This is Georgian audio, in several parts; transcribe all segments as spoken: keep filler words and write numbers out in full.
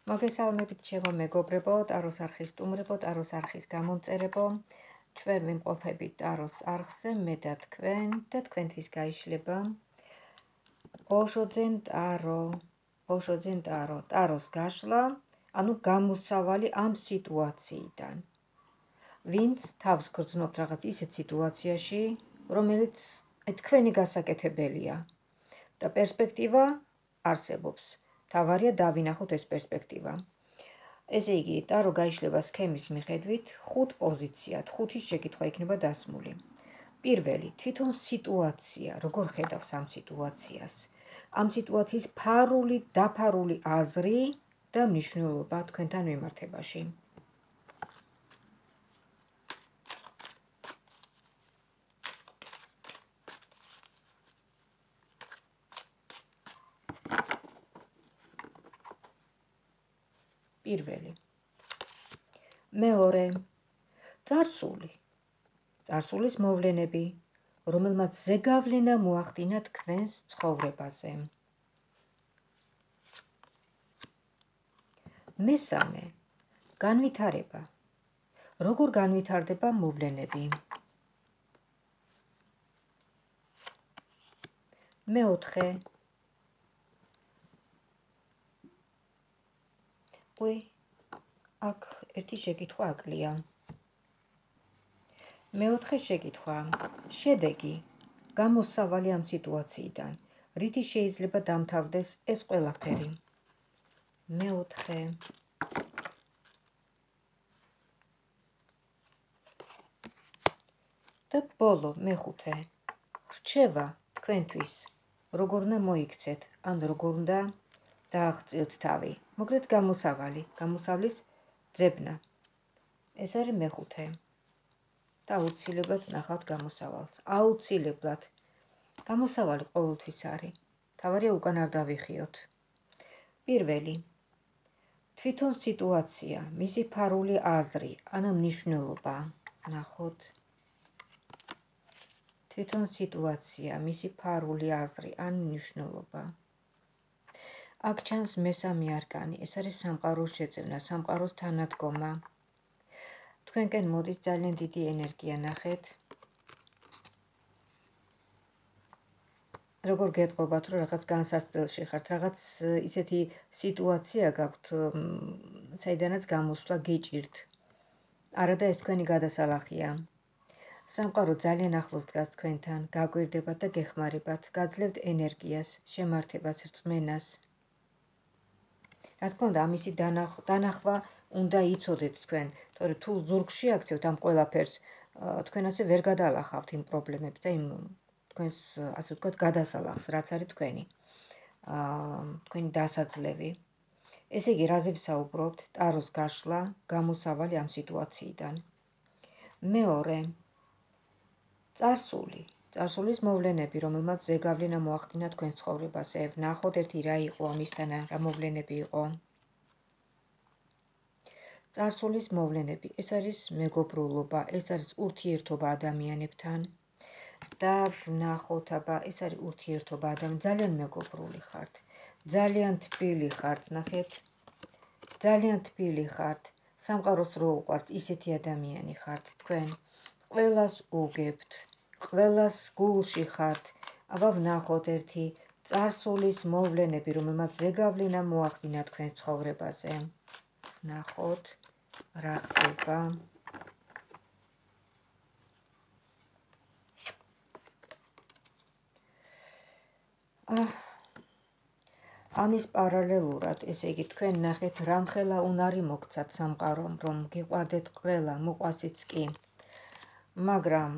მოგესალმებით ჩემო მეგობრებო, ტაროს არხის სტუმრებო, ტაროს არხის გამომწერებო. ჩვენ ვიმყოფებით ტაროს არხზე, მე და თქვენ და თქვენთვის გაიშლება ოშოძენ ტარო, ოშოძენ ტარო, ტაროს გაშლა, ანუ გამოსავალი ამ სიტუაციიდან. ვინც თავს გრძნობთ რაღაც ისეთ სიტუაციაში, რომელიც თქვენი გასაკეთებელია და პერსპექტივა არსებობს. თავარია დავინახოთ ეს პერსპექტივა. ესე იგი, ტარო გაიშლება სქემის მიხედვით ხუთ პოზიციად, ხუთის შეკითხვა იქნება დასმული. პირველი, თვითონ სიტუაცია, როგორ ხედავს ამ სიტუაციას? ამ სიტუაციის ფარული, დაფარული აზრი და მნიშვნელობა თქვენთან მიმართებაში. პირველი. მეორე. წარსული. წარსულის მოვლენები, რომელმაც ზეგავლენა მოახდინა თქვენს ცხოვრებაზე. მესამე. განვითარება. როგორ განვითარდება მოვლენები? მეოთხე. ой, აქ ერთი შეკითხვა აკლია. მეოთხე შეკითხვა. შედეგი, გამოსავალი ამ სიტუაციიდან, რითი შეიძლება დამთავრდეს ეს ყველაფერი? მეოთხე. და ბოლო, მეხუთე. რჩევა თქვენთვის, როგორ უნდა მოიქცეთ, ან როგორ უნდა დააღწიოთ თავი. მოგრეთ გამოსავალი, გამოსავლის ძებნა. ეს არის მეხუთე. და აუცილებლად ნახავთ გამოსავალს. აუცილებლად. გამოსავალი ყოველთვის არის. თავარია უკან არ დავიხიოთ. პირველი. თვითონ სიტუაცია, მისი ფარული აზრი, ან მნიშვნელობა. ნახოთ. თვითონ სიტუაცია, მისი ფარული აზრი, ან მნიშვნელობა. აქ ჩანს მესამე არკანი, ეს არის სამყაროს შეძენა, სამყაროს თანადგომა. თქვენკენ მოდის ძალიან დიდი ენერგია, ნახეთ. როგორ გეტყობათ, რომ რაღაც განსაცდელში ხართ, რაღაც ისეთი სიტუაცია გაქვთ, საიდანაც გამოსვლა გიჭირთ. არა და ეს თქვენი გადასალახია. სამყარო ძალიან ახლოს დგას თქვენთან, გაგვირდებათ და გეხმარებათ, გაძლევთ ენერგიას, შემართებას, რწმენას. რა თქმა უნდა, ამისი დანახვა უნდა იცოდეთ თქვენ, თორე თუ ზურგში აქცევთ ამ ყველაფერს, თქვენ ასე ვერ გადალახავთ იმ პრობლემებს და იმ თქვენს, ასე ვთქვათ, გადასალახს, რაც არის თქვენი, თქვენი დასაძლევი. ესე იგი, რაზე ვსაუბრობთ? ტაროს გაშლა, გამოსავალი ამ სიტუაციიდან. მეორე. წარსული. წარსულის მოვლენები, რომელმაც ზეგავლენა მოახდინა თქვენ ცხოვრებაზე. ვნახოთ ერთი რა იყო ამისთან, რა მოვლენები იყო. წარსულის მოვლენები, ეს არის მეგობრულობა, ეს არის ურთიერთობა ადამიანებთან. და ვნახოთ, აბა, ეს არის ურთიერთობა ადამიანებთან, ძალიან მეგობრული ხართ, ძალიან თბილი ხართ, ნახეთ. ძალიან თბილი ხართ, სამყაროს რო უყვართ, ისეთი ადამიანი ხართ თქვენ. ყველას უგებთ, ყველას გულში ხართ. აბა ვნახოთ ერთი წარსულის მოვლენები, რომელმაც ზეგავლენა მოახდინა თქვენ ცხოვრებაზე. ვნახოთ, რა ხდება. ამის პარალელურად, ესე იგი, თქვენ ნახეთ, რამხელა უნარი მოგცათ სამყარომ, რომ გიყვარდეთ ყველა, მოყვასიც კი. მაგრამ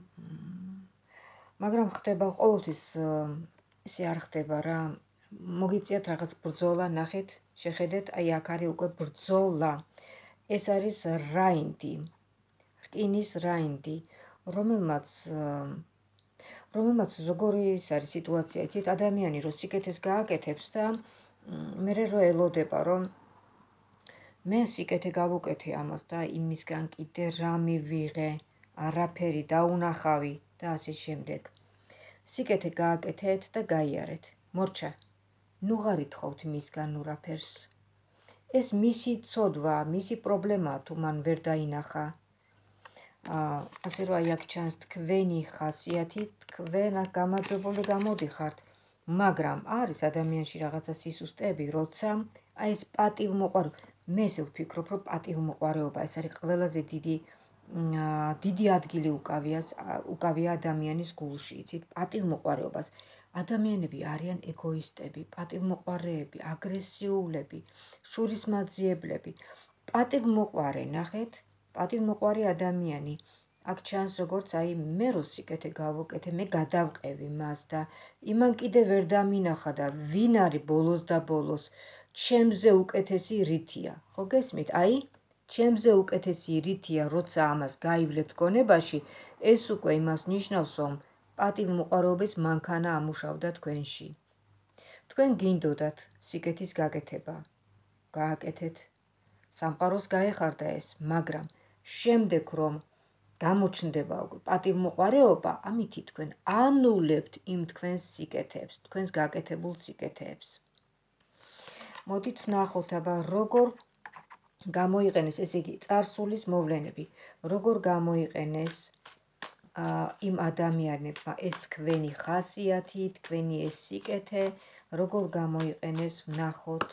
მაგრამ ხდება ყოველთვის ესე არ ხდება რა. მოგიწიათ რაღაც ბრძოლა, ნახეთ, შეხედეთ, აი აქ არის უკვე ბრძოლა. ეს არის რაინდი, რკინის რაინდი, რომელმაც რომელმაც როგორი ის არის სიტუაცია, იცით, ადამიანი რო სიკეთეს გააკეთებს და მერე რო ელოდება, რომ მე სიკეთე გავუკეთე ამას და იმისგან კიდე რა მივიღე, არაფერი დაუნახავი და ასე შემდეგ. სიკეთე გააკეთეთ და გაიარეთ. მორჩა. ნუ ღარ ითხოვთ მისგან ურაფერს. ეს მისი ცოდვა, მისი პრობლემაა თუ მან ვერ დაინახა. ასე რომ აი აქ ჩანს თქვენი ხასიათი, თქვენ გამარჯვებული გამოდიხართ, მაგრამ არის ადამიანში რაღაცა სისუსტეები, როცა აი ეს პატივმოყვარეობა, მე ესე ვფიქრობ, რომ პატივმოყვარეობა ეს არის ყველაზე დიდი დიდი ადგილი უკავია ადამიანის გულში, იცით, პატივმოყვარეობას. ადამიანები არიან ეგოისტები, პატივმოყვარეები, აგრესიულები, შურისმაძიებლები. პატივმოყვარე, ნახეთ, პატივმოყვარე ადამიანი. აქ ჩანს როგორც აი მე რო სიკეთე გავუკეთე, მე გადავყევი მას და იმან კიდე ვერ დამინახა და ვინ არის ბოლოს და ბოლოს ჩემზე უკეთესი რითია. ხო გესმით? აი ჩემზე უკეთესი რითია, როცა ამას გაივლებთ გონებაში, ეს უკვე იმას ნიშნავს, რომ პატივმოყვარეობის მანქანა ამუშავდა თქვენში. თქვენ გინდოდათ სიკეთის გაკეთება. გააკეთეთ. სამყაროს გაეხარდა ეს, მაგრამ შემდეგ რომ გამოჩნდება უკვე პატივმოყვარეობა, ამითი თქვენ ანულებთ იმ თქვენს სიკეთეებს, თქვენს გაკეთებულ სიკეთეებს. მოდით ვნახოთ, აბა როგორ გამოიყენეს, ესე იგი, წარსულის მოვლენები, როგორ გამოიყენეს იმ ადამიანებმა ეს თქვენი ხასიათი, თქვენი ეს სიკეთე, როგორ გამოიყენეს, ვნახოთ.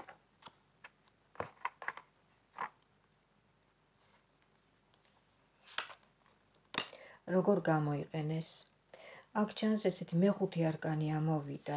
როგორ გამოიყენეს. აქ ჩანს ესეთი მეხუთე არკანი ამოვიდა.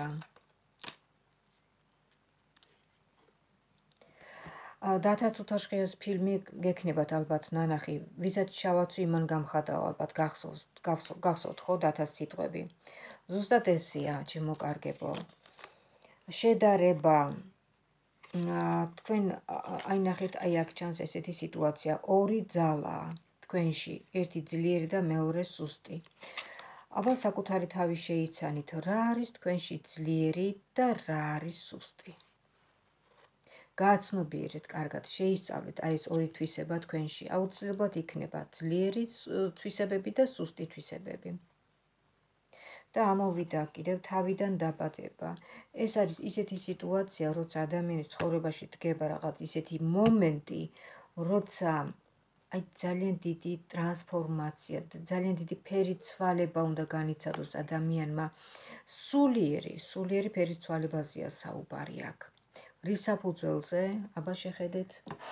დათა თუთაშხიას ფილმი გექნებათ ალბათ ნანახი, ვისაც ჩავაცვი იმან გამხადაო, ალბათ გახსოვთ ხო დათას სიტყვები. ზუსტად ესეა, ჩემო კარგებო. შედარება, თქვენ აი ნახეთ, აი აქ ჩანს ესეთი სიტუაცია, ორი ძალა თქვენში, ერთი ძლიერი და მეორე სუსტი. აბა საკუთარი თავი შეიცანით, რა არის თქვენში ძლიერი და რა არის სუსტი. გააცნობიერეთ კარგად, შეისწავლეთ აი ეს ორი თვისება თქვენში, აუცილებლად იქნება ძლიერი თვისებები და სუსტი თვისებები. და ამოვიდა კიდევ თავიდან დაბადება. ეს არის ისეთი სიტუაცია, როცა ადამიანის ცხოვრებაში დგება რაღაც ისეთი მომენტი, როცა აი ძალიან დიდი ტრანსფორმაცია, ძალიან დიდი ფერიცვალება უნდა განიცადოს ადამიანმა. სულიერი, სულიერი ფერიცვალებაზეა საუბარი აქ. რის საფუძველზე, აბა შეხედეთ.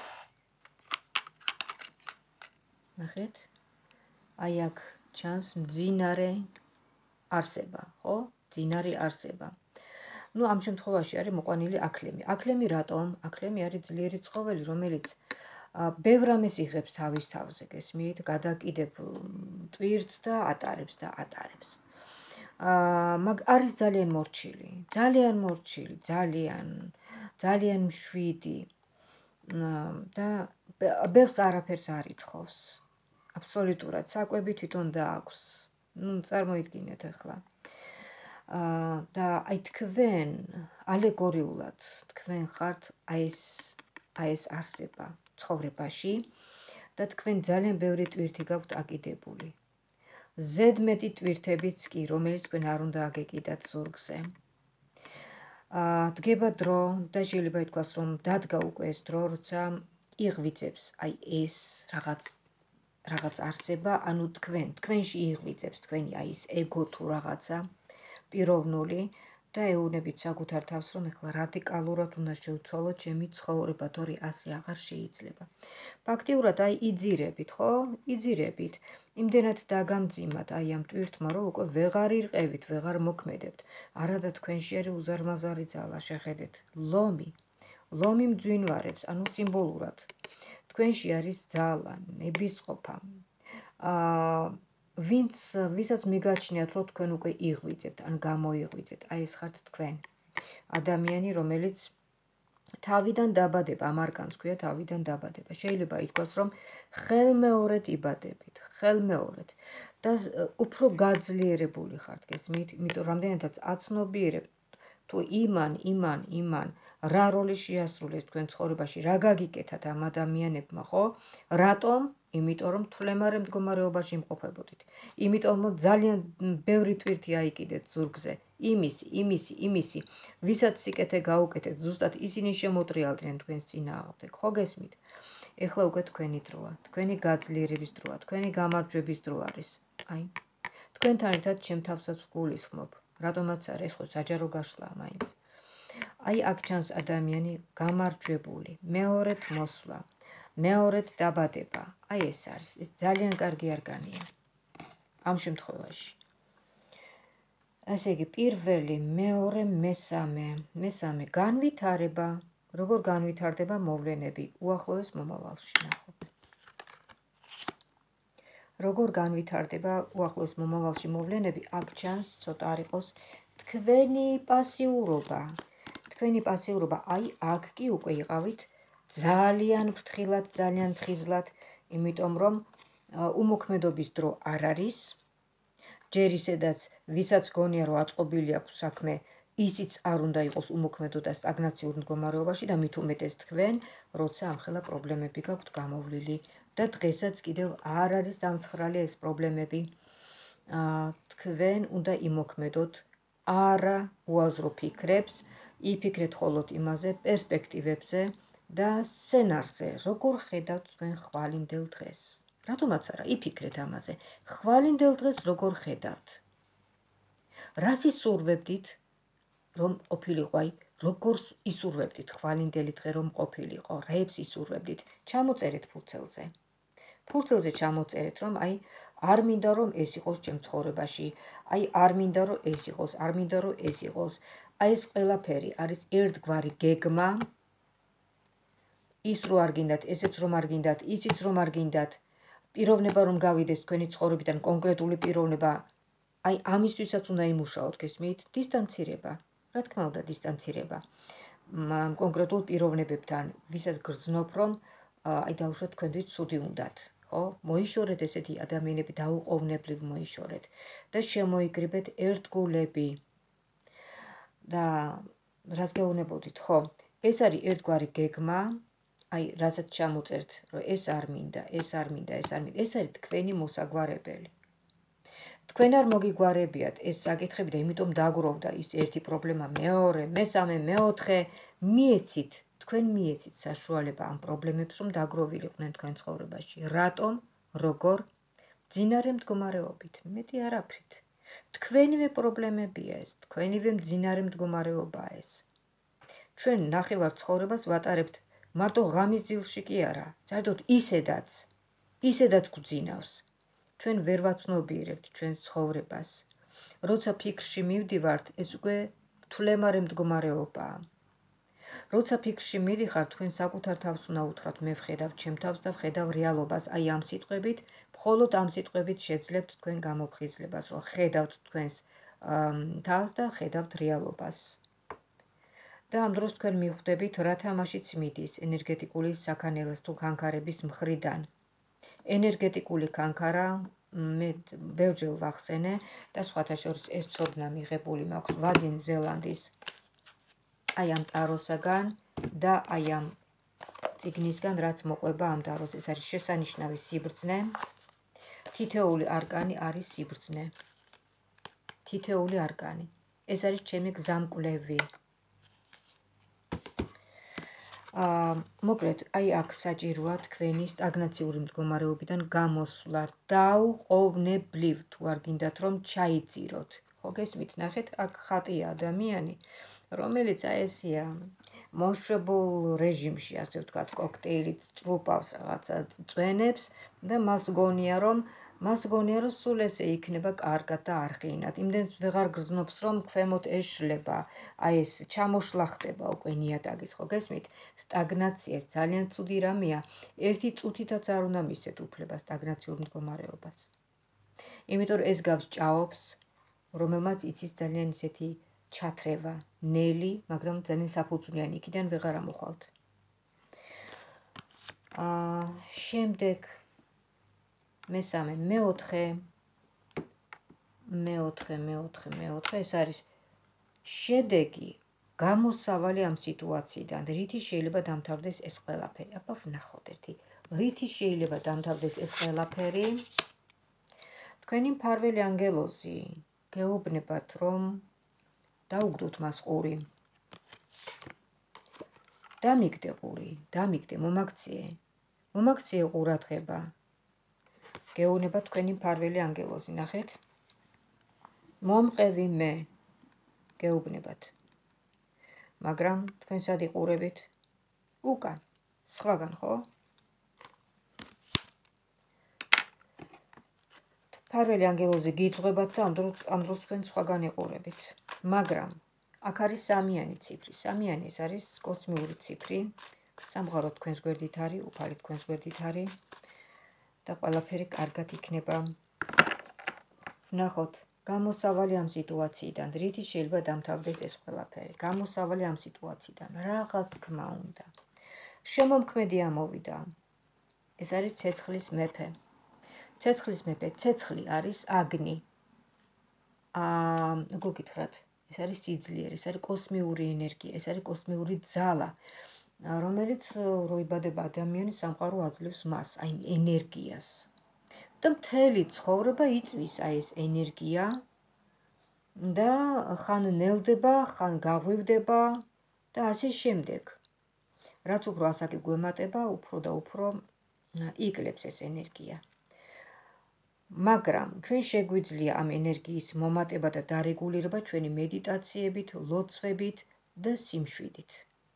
ნახეთ. აი აქ ჩანს მძინარე არსება, ხო? მძინარი არსება. ნუ ამ შემთხვევაში არის მოყვანილი აქლემი. აქლემი რატომ? აქლემი არის ძლიერი ცხოველი, რომელიც ბევრ რამეს იღებს თავის თავზე, გესმით? გადაკიდებ ტვირთს და ატარებს და ატარებს. მაგ არის ძალიან მორჩილი, ძალიან მორჩილი, ძალიან ძალიან მშვიდი და ბევრს არაფერს არ ითხოვს. აბსოლუტურად საკვები თვითონ დააქვს. ნუ წარმოიდგინეთ ახლა. და აი თქვენ ალეგორიულად თქვენ ხართ აი ეს აი ეს არსება ცხოვრებაში და თქვენ ძალიან ბევრი ტვირთი გაქვთ აკიდებული. ზედმეტი ტვირთებიც კი, რომელიც თქვენ არ უნდა აგეკიდათ ზურგზე. დგება დრო და შეიძლება ითქვას, რომ დადგა უკვე ეს დრო, როცა იღვიძებს აი ეს რაღაც რაღაც არსება, ანუ თქვენ, თქვენში იღვიძებს თქვენი აი ეს ეგო თუ რაღაცა პიროვნული და ეუბნებით საკუთარ თავს, რომ ეხლა რადიკალურად უნდა შევცვალო ჩემი ცხოვრება, თორე ასე აღარ შეიძლება. ფაქტიურად აი იძირებით, ხო? იძირებით. იმდენად დაგამძიმათ აი ამ ტვირთმა, რომ უკვე ვეღარ ირყევით, ვეღარ მოქმედებთ. არადა თქვენში არის უზარმაზარი ძალა, შეხედეთ. ლომი. ლომი მძვინვარებს, ანუ სიმბოლურად. თქვენში არის ძალა, ნებისყოფა. აა ვინც ვისაც მიგაჩნიათ, რომ თქვენ უკვე იღვიძებთ, ან გამოიღვიძეთ, აი ეს ხართ თქვენ. ადამიანი, რომელიც თავიდან დაბადება, ამ არკანს ქვია თავიდან დაბადება. შეიძლება ითქვას, რომ ხელმეორედ იბადებით, ხელმეორედ და უფრო გაძლიერებული ხართ, გესმით? იმიტომ რამდენადაც აცნობიერებთ თუ იმან, იმან, იმან რა როლი შეასრულეს თქვენ ცხოვრებაში, რა გაგიკეთათ ამ ადამიანებმა, ხო? რატომ? იმიტომ რომ თვლემარე მდგომარეობაში იმყოფებოდით. იმიტომ რომ ძალიან ბევრი ტვირთი აიკიდეთ ზურგზე. იმისი, იმისი, იმისი, ვისაც სიკეთე გაუკეთეთ, ზუსტად ისინი შემოტრიალდნენ თქვენს წინააღმდეგ. ხო გესმით? ეხლა უკვე თქვენი დროა, თქვენი გაძლიერების დროა, თქვენი გამარჯვების დრო არის. აი, თქვენთან ერთად ჩემ თავსაც ვგულისხმობ. რატომაც არა, ეს ხო საჯარო გაშლაა მაინც. აი, აქ ჩანს ადამიანი გამარჯვებული, მეორედ მოსვლა, მეორედ დაბადება. აი ეს არის, ეს ძალიან კარგი არგანია. ამ შემთხვევაში. ასე იგი, პირველი, მეორე, მესამე, მესამე განვითარება. როგორ განვითარდება მოვლენები უახლოეს მომავალში, ნახოთ. როგორ განვითარდება უახლოეს მომავალში მოვლენები, აქ ჩანს ცოტა არ იყოს თქვენი პასიურობა. თქვენი პასიურობა, აი, აქ კი უკვე იყავით ძალიან ფრთხილად, ძალიან ხიზლად, იმიტომ რომ უმოქმედობის დრო არ არის. ჯერ ისედაც ვისაც გონია რომ აწყობილი აქვს საქმე, ისიც არ უნდა იყოს უმოქმედო და სტაგნაციურ მდგომარეობაში და მით უმეტეს თქვენ, როცა ამხელა პრობლემები გაქვთ გამოვლილი და დღესაც კიდევ არ არის დამცხრალი ეს პრობლემები. თქვენ უნდა იმოქმედოთ არა უაზრო ფიქრებს, იფიქრეთ მხოლოდ იმაზე, პერსპექტივებზე და სცენარზე, როგორ ხედავთ თქვენ ხვალინდელ დღეს. რატომაც არა, იფიქრეთ ამაზე. ხვალინდელ დღეს როგორ ხედავთ? რას ისურვებდით, რომ ყოფილიყო, აი, როგორ ისურვებდით ხვალინდელი დღე რომ ყოფილიყო, რებს ისურვებდით? ჩამოწერეთ ფურცელზე. ფურცელზე ჩამოწერეთ, რომ აი, არ მინდა რომ ეს იყოს ჩემ ცხოვრებაში, აი, არ მინდა რომ ეს იყოს, არ მინდა რომ ეს იყოს. აი, ეს ყველაფერი არის ერთგვარი გეგმა. ის რო არ გინდათ, ესეც რომ არ გინდათ, ისიც რომ არ გინდათ. პიროვნება რომ გავიდეს თქვენი ცხოვრებიდან კონკრეტული პიროვნება, აი ამისთვისაც უნდა იმუშაოთ, გესმით? დისტანცირება. რა თქმა უნდა, დისტანცირება. კონკრეტულ პიროვნებებთან, ვისაც გრძნობ, რომ აი დაუშვათ თქვენთვის ცუდი უნდათ, ხო? მოიშორეთ ესეთი ადამიანები, დაუყოვნებლივ მოიშორეთ და შემოიკრიბეთ ერთგულები. და რას გეუბნებოდით, ხო? ეს არის ერთგვარი გეგმა. აი, რასაც ჩამოწერთ, რომ ეს არ მინდა, ეს არ მინდა, ეს არ მინდა, ეს არის თქვენი მოსაგვარებელი. თქვენ არ მოგიგვარებიათ ეს საკითხები და იმიტომ დაგროვდა ის ერთი პრობლემა, მეორე, მესამე, მეოთხე, მიეცით, თქვენ მიეცით საშუალება ამ პრობლემებს რომ დაგროვილიყვნენ თქვენ ცხოვრებაში. რატომ? როგორ? მძინარე მდგომარეობით, მეტი არაფრით. თქვენივე პრობლემებია ეს, თქვენივე მძინარე მდგომარეობაა ეს. ჩვენ ნახევარ ცხოვრებას ვატარებთ მარტო ღამის ძილში კი არა, საერთოდ ისედაც, ისედაც გვძინავს. ჩვენ ვერ ვაცნობიერებთ ჩვენს ცხოვრებას. როცა ფიქრში მივდივართ, ეს უკვე თვლემარე მდგომარეობაა. როცა ფიქრში მიდიხარ, თქვენ საკუთარ თავს უნდა უთხრათ, მე ვხედავ ჩემ თავს და ვხედავ რეალობას, აი ამ სიტყვებით, მხოლოდ ამ სიტყვებით შეძლებთ თქვენ გამოფხიზლებას, რომ ხედავთ თქვენს თავს და ხედავთ რეალობას. და ამ დროს თქვენ მიხვდებით, რა თამაშიც მიდის ენერგეტიკული საქანელას თუ კანკარების მხრიდან. ენერგეტიკული კანკარა, მე ბევრჯერ ვახსენე და სხვათა შორის ეს ცოდნა მიღებული მაქვს ვაძინ ზელანდის აი ამ ტაროსაგან და აი ამ წიგნისგან, რაც მოყვება ამ ტაროს. ეს არის შესანიშნავი სიბრძნე. თითეული არკანი არის სიბრძნე. თითეული არკანი. ეს არის ჩემი გზამკვლევი. მოკლედ, აი აქ საჭიროა თქვენი სტაგნაციური მდგომარეობიდან გამოსვლა, დაუყოვნებლივ, თუ არ გინდათ რომ ჩაიძიროთ. ხო გესმით, ნახეთ, აქ ხატია ადამიანი, რომელიც აი ესია მოშვებულ რეჟიმში, ასე ვთქვათ, კოქტეილით წრუპავს რაღაცა წვენებს და მას გონია რომ მას გონია რომ სულ ესე იქნება კარგად და არხინად. იმდენს ვეღარ გრძნობს რომ ქვემოთ ეშლება, აი ეს ჩამოშლა ხდება უკვე ნიადაგის, ხო გესმით? სტაგნაცია ეს ძალიან ცუდი რამეა. ერთი წუთითაც არ უნდა მისცეთ უფლება სტაგნაციურ მდგომარეობას. იმიტომ რომ ეს გავს ჭაობს, რომელმაც იცის ძალიან ისეთი ჩათრევა, ნელი, მაგრამ ძალიან საფუძვლიანი, იქიდან ვეღარ ამოხვალთ. აა, შემდეგ მესამე, მეოთხე, მეოთხე, მეოთხე, მეოთხე, ეს არის შედეგი გამოსავალი ამ სიტუაციიდან, რითი შეიძლება დამთავრდეს ეს ყველაფერი. აბა ვნახოთ ერთი. რითი შეიძლება დამთავრდეს ეს ყველაფერი? თქვენი მფარველი ანგელოზი გეუბნებათ, რომ დაუგდოთ მას ყური. დამიგდე ყური, დამიგდე, მომაქციე. მომაქციე ყურადღება. გეუბნებათ თქვენი მფარველი ანგელოზი, ნახეთ. მომყევი მე. გეუბნებათ. მაგრამ თქვენ სად იყურებით? უკან, სხვაგან, ხო? მფარველი ანგელოზი გიძღვებათ და ამ დროს თქვენ სხვაგან იყურებით. მაგრამ აქ არის სამიანი ციფრი. სამიანი ეს არის კოსმიური ციფრი. სამყარო თქვენს გვერდით არის, უფალი თქვენს გვერდით არის და ყველაფერი კარგად იქნება. ვნახოთ. გამოსავალი ამ სიტუაციიდან, რითი შეიძლება დამთავრდეს ეს ყველაფერი. გამოსავალი ამ სიტუაციიდან, რაღა თქმა უნდა. შემომქმედი ამოვიდა. ეს არის ცეცხლის მეფე. ცეცხლის მეფე, ცეცხლი არის აგნი. აა, როგორ გითხრათ, ეს არის სიძლიერე, ეს არის კოსმიური ენერგია, ეს არის კოსმიური ძალა, რომელიც როიბადება ადამიანი სამყარო აძლევს მას, აი ენერგიას. და მთელი ცხოვრება იწვის აი ეს ენერგია და ხან ნელდება, ხან გაღვივდება და ასე შემდეგ. რაც უფრო ასაკი გვემატება, უფრო და უფრო იკლებს ეს ენერგია. მაგრამ ჩვენ შეგვიძლია ამ ენერგიის მომატება და დარეგულირება ჩვენი მედიტაციებით, ლოცვებით და სიმშვიდით.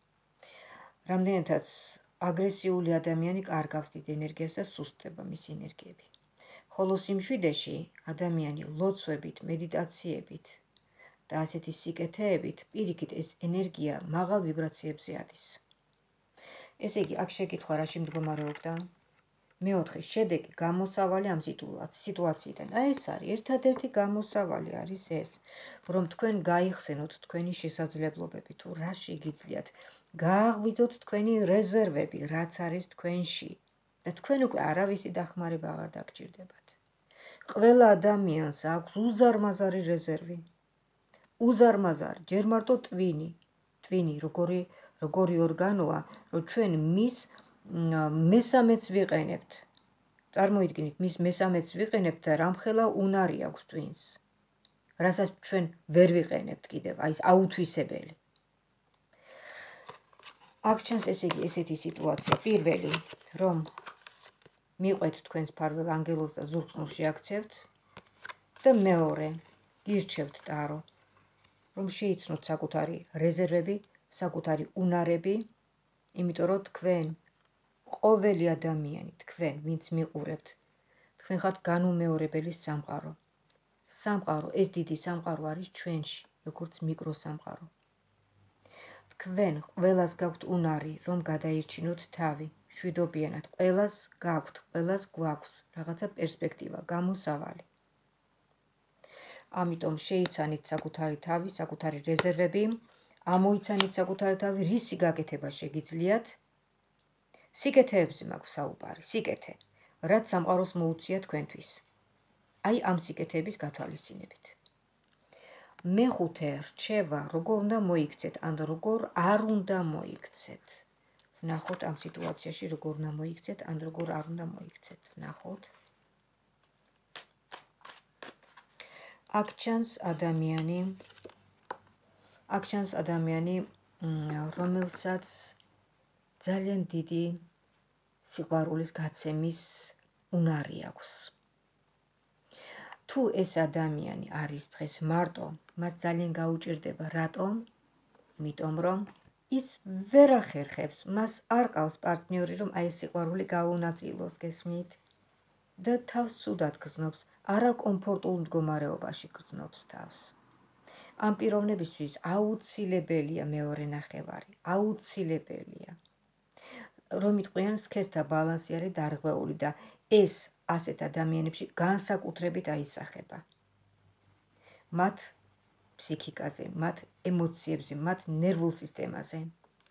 რამდენადაც აგრესიული ადამიანი კარგავს დიდ ენერგიას და სუსტდება მისი ენერგიები. ხოლო სიმშვიდეში ადამიანი ლოცვებით, მედიტაციებით და ასეთი სიკეთეებით პირიქით ეს ენერგია მაღალ ვიბრაციებზე ადის. ესე იგი, აქ შეკითხვა რაში მდგომარეობდა? მეოთხე, შედეგი, გამოსავალი ამ სიტუაციიდან. აი ეს არის, ერთადერთი გამოსავალი არის ეს, რომ თქვენ გაიხსენოთ თქვენი შესაძლებლობები, თუ რა შეგიძლიათ, გააღვიძოთ თქვენი რეზერვები, რაც არის თქვენში და თქვენ უკვე არავისი დახმარება აღარ დაგჭირდებათ. ყველა ადამიანს აქვს უზარმაზარი რეზერვი. უზარმაზარი, ჯერ მარტო ტვინი. ტვინი, როგორი როგორი ორგანოა, რომ ჩვენ მის მესამეც ვიყენებთ. წარმოიდგინეთ, მის მესამეც ვიყენებთ და რამხელა უნარი აქვს ტვინს. რასაც ჩვენ ვერ ვიყენებთ კიდევ, აი ეს აუთვისებელი. აქ ჩანს ესე იგი ესეთი სიტუაცია. პირველი, რომ მიყვეთ თქვენს მფარველ ანგელოზს და ზურგს შეაქცევთ და მეორე, გირჩევთ ტარო, რომ შეიცნოთ საკუთარი რეზერვები, საკუთარი უნარები, იმიტომ რომ თქვენ ყოველი ადამიანი, თქვენ, ვინც მიყურებთ, თქვენ ხართ განუმეორებელი სამყარო. სამყარო, ეს დიდი სამყარო არის ჩვენში, როგორც მიკროსამყარო. თქვენ ყველას გაქვთ უნარი, რომ გადაირჩინოთ თავი, მშვიდობიანად, ყველას გაქვთ, ყველას გვაქვს რაღაცა პერსპექტივა, გამოსავალი. ამიტომ შეიცანით საკუთარი თავი, საკუთარი რეზერვები, ამოიცანით საკუთარი თავი, რისი გაკეთება შეგიძლიათ. სიკეთეებზე მაქვს საუბარი, სიკეთე, რაც სამყაროს მოუწია თქვენთვის. აი ამ სიკეთეების გათვალისწინებით. მეხუთე რჩევა, როგორ უნდა მოიქცეთ, ან როგორ არ უნდა მოიქცეთ. ვნახოთ ამ სიტუაციაში როგორ უნდა მოიქცეთ, ან როგორ არ უნდა მოიქცეთ. ვნახოთ. აქ ჩანს ადამიანი, აქ ჩანს ადამიანი, რომელსაც ძალიან დიდი სიყვარულის გაცემის უნარი აქვს. თუ ეს ადამიანი არის დღეს მარტო, მას ძალიან გაუჭირდება, რატომ? იმიტომ რომ ის ვერ ახერხებს, მას არ ყავს პარტნიორი, რომ აი ეს სიყვარული გაუნაწილოს, გესმით? და თავს ცუდად გრძნობს, არაკომფორტულ მდგომარეობაში გრძნობს თავს. ამ პიროვნებისთვის აუცილებელია მეორე ნახევარი, აუცილებელია. რომ იტყვიან სქესთა ბალანსი არის დარღვეული და ეს ასეთ ადამიანებში განსაკუთრებით აისახება. მათ ფსიქიკაზე, მათ ემოციებზე, მათ ნერვულ სისტემაზე.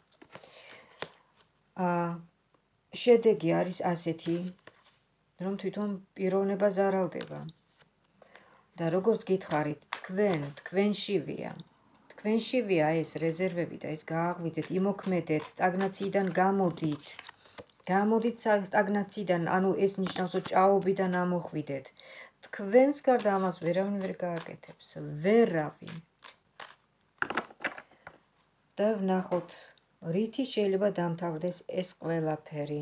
აა შედეგი არის ასეთი, რომ თვითონ პიროვნება ზარალდება. და როგორც გითხარით, თქვენ, თქვენშივეა, თქვენშივეა ეს რეზერვები და ეს გააღვიძეთ, იმოქმედეთ, სტაგნაციიდან გამოდით. გამოდით სტაგნაციიდან, ანუ ეს ნიშნავს, რომ ჭაობიდან ამოხვიდეთ. თქვენს გარდა ამას ვერავინ ვერ გააკეთებს, ვერავინ. და ვნახოთ, რითი შეიძლება დამთავრდეს ეს ყველაფერი.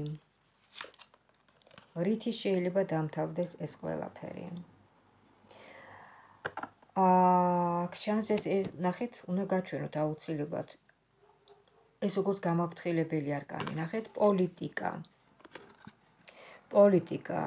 რითი შეიძლება დამთავრდეს ეს ყველაფერი. აა, ჩანს ეს ნახეთ, უნდა გაჩვენოთ აუცილებლად. ეს როგორც გამაფრთხილებელი არკანი, ნახეთ, პოლიტიკა. პოლიტიკა.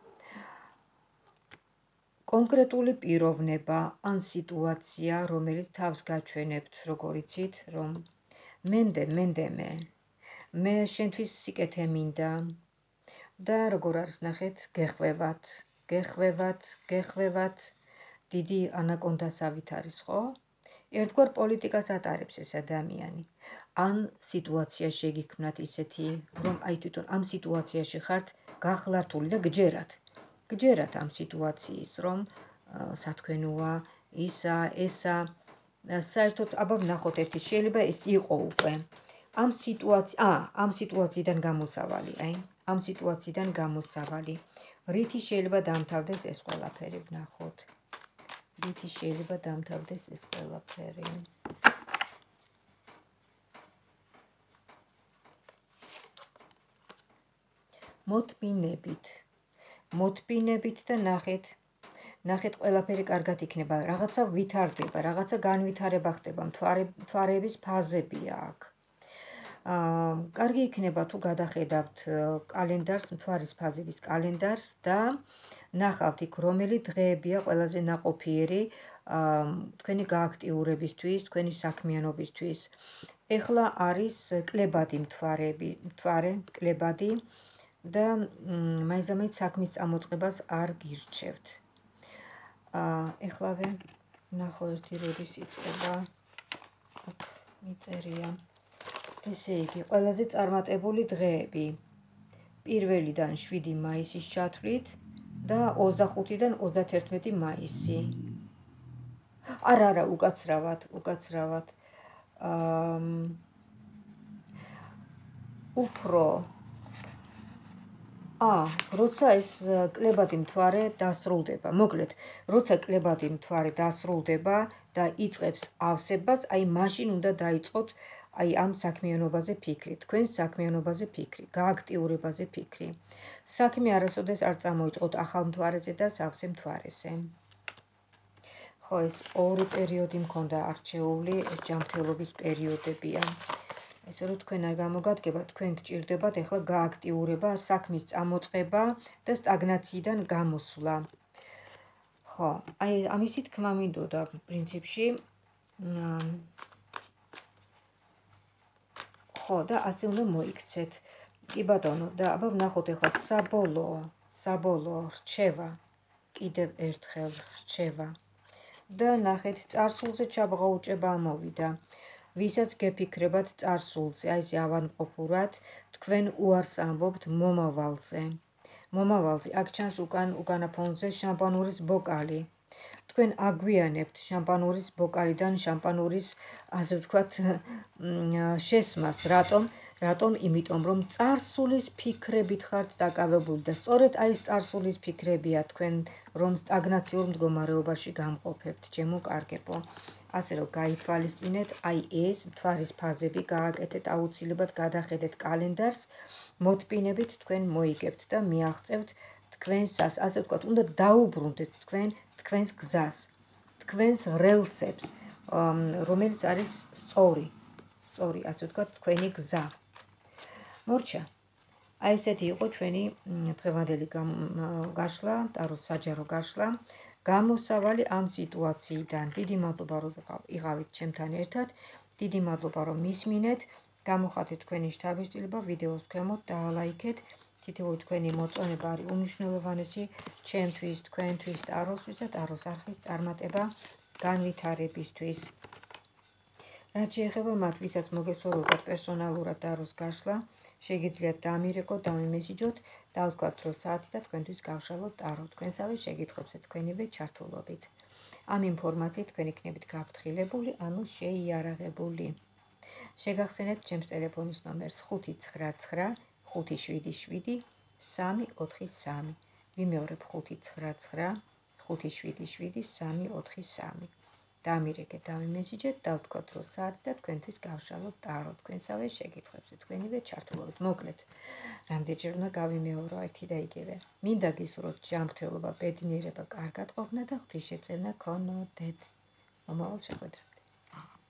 კონკრეტული პიროვნება ან სიტუაცია, რომელიც თავს გაჩვენებთ, როგორ იცით, რომ მენდე, მენდემე, მე შენთვის სიკეთე მინდა და როგორ არის, ნახეთ, გეხვევათ, გეხვევათ, გეხვევათ, დიდი ანაკონდასავით არის, ხო? ერთგვარ პოლიტიკას ატარებს ეს ადამიანი. ან სიტუაცია შეგიქმნათ ისეთი, რომ აი თვითონ ამ სიტუაციაში ხართ გახლართული და გჯერათ. გჯერათ ამ სიტუაციის, რომ სათქვენოა, ისა, ესა, საერთოდ აბა ვნახოთ ერთი, შეიძლება ეს იყო უკვე. ამ სიტუაცია, ა, ამ სიტუაციიდან გამოსავალი, აი, ამ სიტუაციიდან გამოსავალი. რითი შეიძლება დამთავრდეს ეს ყველაფერი, ვნახოთ. რითი შეიძლება დამთავრდეს ეს ყველაფერი. მოტკბინებით. მოტკბინებით და ნახეთ, ნახეთ ყველაფერი კარგად იქნება, რაღაცა ვითარდება, რაღაცა განვითარება ხდება, მთვარეების ფაზებია აქ. აა, კარგი იქნება თუ გადახედავთ კალენდარს, მთვარის ფაზების კალენდარს და ნახავთ იქ რომელი დღეებია ყველაზე ნაყოფიერი თქვენი გააქტიურებისთვის, თქვენი საქმიანობისთვის. ეხლა არის კლებადი მთვარები, მთვარე, კლებადი და მაინც-ამაინც საქმის წამოწყებას არ გირჩევთ. აა, ეხლავე ვნახო ერთი როდის იწყება. აქ მიწერია. ესე იგი, ყველაზე წარმატებული დღეები. პირველიდან შვიდი მაისის ჩათვლით და ოცდახუთიდან ოცდათერთმეტი მაისი. არა, არა, უკაცრავად, უკაცრავად. აა უფრო ა, როცა ეს კლებადი მთვარე დასრულდება, მოკლედ, როცა კლებადი მთვარე დასრულდება და იწყებს ავსებას, აი მაშინ უნდა დაიწყოთ აი ამ საქმიანობაზე ფიქრი, თქვენ საქმიანობაზე ფიქრი, გააქტიურებაზე ფიქრი. საქმე არასოდეს არ წამოიწყოთ ახალ მთვარეზე და სავსე მთვარეზე. ხო, ეს ორი პერიოდი მქონდა არჩეული, ეს ჯანმრთელობის პერიოდებია. ესე რომ თქვენ არ გამოგადგებათ, თქვენ გჭირდებათ ეხლა გააქტიურება, საქმის წამოწყება და სტაგნაციიდან გამოსვლა. ხო, აი ამისი თქმა მინდოდა პრინციპში. ხო, და ასე უნდა მოიქცეთ. კი ბატონო, და აბა ვნახოთ ეხლა საბოლოო, საბოლოო რჩევა, კიდევ ერთხელ რჩევა. და ნახეთ, წარსულზე ჩაბღაუჭება ამოვიდა. ვისაც გეფიქრებათ წარსულზე, აი ესე ავანყოფურად, თქვენ უარს ამბობთ მომავალზე. მომავალზე, აქ ჩანს უკან უკანა ფონზე შამპანურის ბოკალი. თქვენ აგვიანებთ შამპანურის ბოკალიდან შამპანურის, ასე ვთქვათ, შესმას. რატომ? რატომ? იმიტომ, რომ წარსულის ფიქრებით ხართ დაკავებული და სწორედ აი ეს წარსულის ფიქრებია თქვენ, რომ სტაგნაციურ მდგომარეობაში გამყოფებთ, ჩემო კარგებო. ასე რომ გაითვალისწინეთ, აი ეს მთვარის ფაზები გააკეთეთ, აუცილებლად გადახედეთ კალენდარს, მოტკბინებით თქვენ მოიგებთ და მიაღწევთ თქვენს, ასე ვთქვათ, უნდა დაუბრუნდეთ თქვენ თქვენს გზას, თქვენს რელსებს, რომელიც არის სწორი, სწორი, ასე ვთქვათ, თქვენი გზა. მორჩა. აი ესეთი იყო ჩვენი დღევანდელი გაშლა, ტაროს საჯარო გაშლა. გამოსავალი ამ სიტუაციიდან. დიდი მადლობა, რომ იყავით ჩემთან ერთად. დიდი მადლობა, რომ მისმინეთ. გამოხატეთ თქვენი შთაბეჭდილება ვიდეოს ქვემოთ, დაალაიქეთ. თითოეული თქვენი მოწონება არის უმნიშვნელოვანესი ჩემთვის, თქვენთვის, ტაროსთვის და ტაროს არხის წარმატება განვითარებისთვის. რაც შეეხება მათ, ვისაც მოგესურვებათ პერსონალურად ტაროს გაშლა, შეგიძლიათ დამირეკოთ, დამიმესიჯოთ, დავთქვათ დრო საათი და თქვენთვის გავშალოთ ტარო. თქვენსავე შეკითხვებზე თქვენივე ჩართულობით. ამ ინფორმაციით თქვენ იქნებით გაფრთხილებული, ანუ შეიარაღებული. შეგახსენებთ ჩემს ტელეფონის ნომერს ხუთი ცხრა ცხრა ხუთი შვიდი შვიდი სამი ოთხი სამი. ვიმეორებ ხუთი ცხრა ცხრა ხუთი შვიდი შვიდი სამი ოთხი სამი. დამირეკეთ, დამიმესიჯეთ, დავთქვათ, რომ საათი და თქვენთვის გავშალოთ ტარო თქვენსავე შეკითხვებზე. თქვენივე ჩართულობით. მოკლედ, რამდენჯერ უნდა გავიმეორო ერთი და იგივე. მინდა გისურვოთ ჯანმრთელობა, ბედნიერება, კარგად ყოფნა და ღვთისშეწევნა გქონოდეთ. მომავალ შეხვედრამდე.